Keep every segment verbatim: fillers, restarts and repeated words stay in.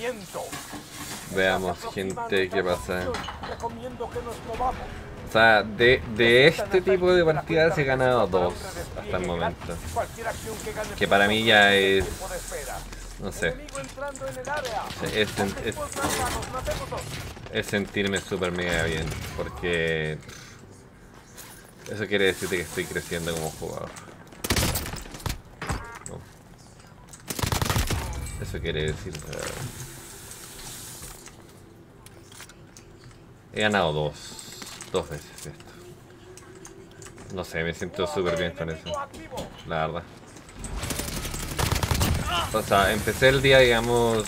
Veamos, gente, qué pasa. O sea, de, de este tipo de partidas he ganado dos hasta el momento. Que para mí ya es... no sé. Es, es, es sentirme súper mega bien. Porque... eso quiere decirte que estoy creciendo como jugador. No. Eso quiere decir... Uh, he ganado dos. Dos veces esto. No sé, me siento súper bien con eso. La verdad. O sea, empecé el día, digamos...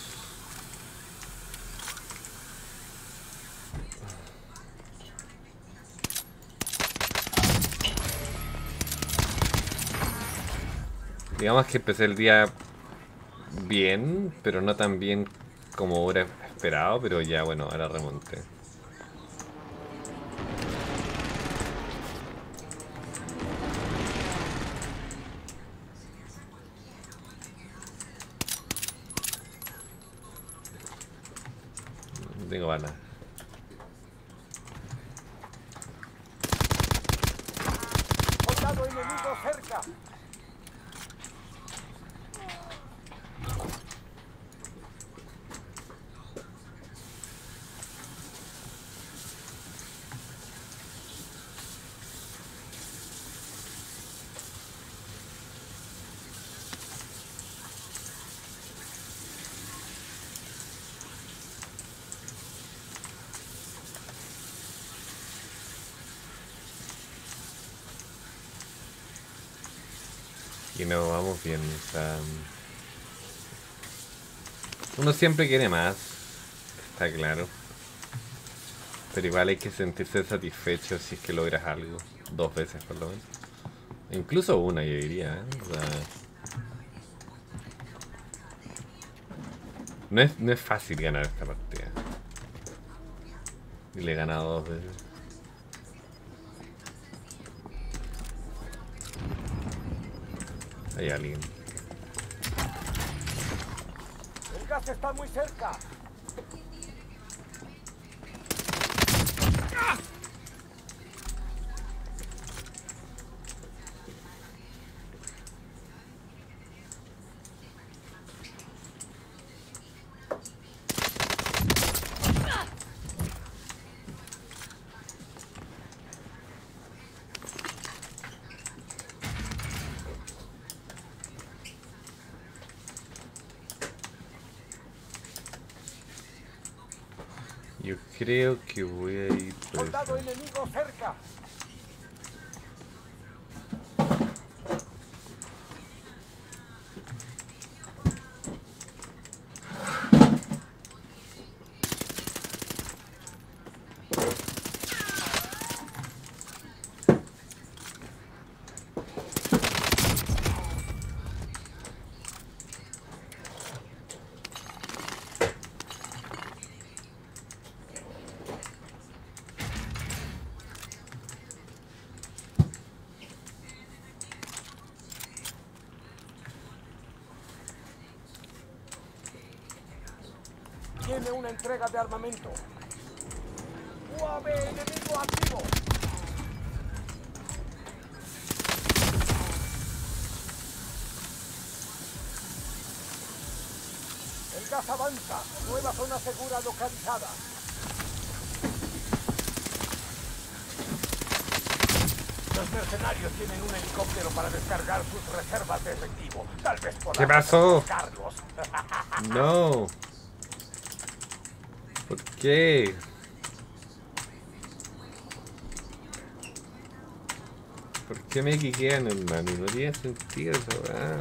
digamos que empecé el día bien, pero no tan bien como hubiera esperado, pero ya bueno, ahora remonté. No tengo balas. ¡Soldado enemigo cerca! Y nos vamos bien, o sea... uno siempre quiere más, está claro. Pero igual hay que sentirse satisfecho si es que logras algo. Dos veces por lo menos. Incluso una, yo diría, ¿eh? O sea, no es, no es fácil ganar esta partida. Y le he ganado dos veces. Hay alguien. El gas está muy cerca. Yo creo que voy a ir por ¡Soldado eso. enemigo cerca! Tiene una entrega de armamento. U A V enemigo activo. El gas avanza. Nueva zona segura localizada. Los mercenarios tienen un helicóptero para descargar sus reservas de efectivo. Tal vez por ¿Qué pasó? Carlos. No. ¿Por qué? ¿Por qué me quiquean, hermano? No tiene sentido eso, ¿verdad?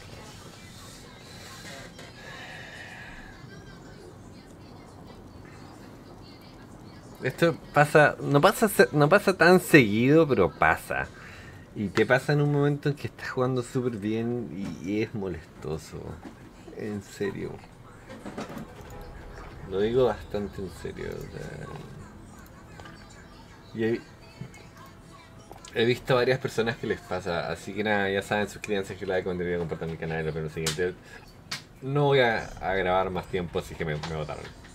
Esto pasa, no pasa, no pasa tan seguido, pero pasa. Y te pasa en un momento en que estás jugando súper bien y es molestoso. En serio. Lo digo bastante en serio. O sea, y he, he visto a varias personas que les pasa. Así que nada, ya saben, suscríbanse, que like, contenido, compartan mi canal y lo vemos en el siguiente. no voy a, a grabar más tiempo, así que me, me botaron.